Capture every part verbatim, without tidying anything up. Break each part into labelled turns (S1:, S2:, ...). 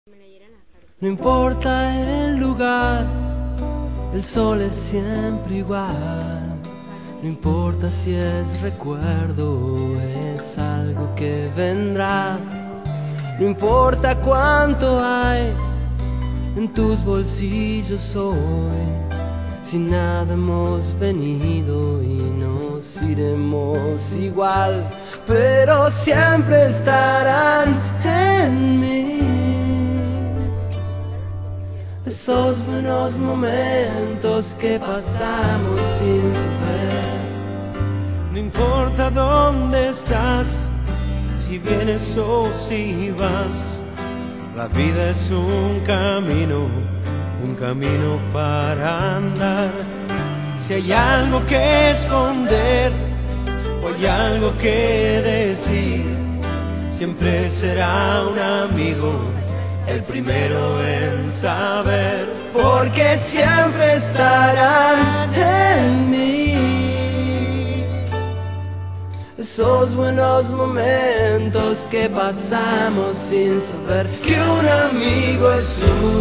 S1: No importa el lugar, el sol es siempre igual. No importa si es recuerdo o es algo que vendrá. No importa cuánto hay en tus bolsillos hoy, si nada hemos venido y nos iremos igual, pero siempre estarán en mí esos buenos momentos que pasamos sin saber.
S2: No importa dónde estás, si vienes o si vas, la vida es un camino, un camino para andar. Si hay algo que esconder o hay algo que decir, siempre será un amigo el primero en saber,
S1: porque siempre estarán en mí esos buenos momentos que pasamos sin saber que un amigo es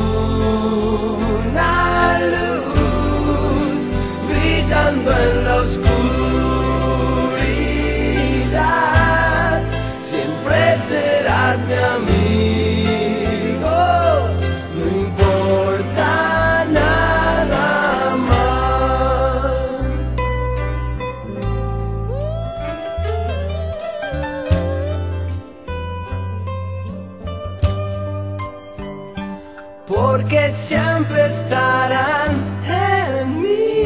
S1: una luz brillando en la oscuridad. Siempre serás mi amigo, no importa nada más. Porque siempre estarán en mí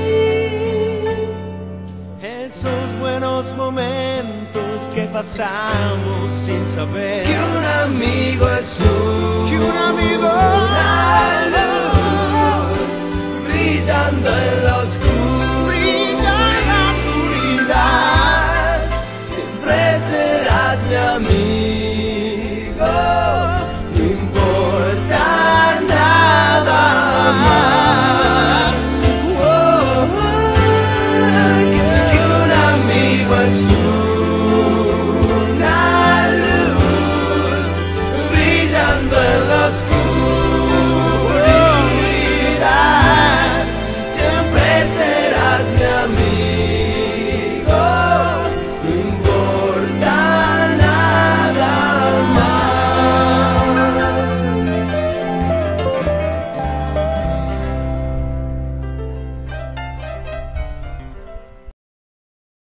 S2: esos buenos momentos que pasamos sin saber
S1: que un amigo es un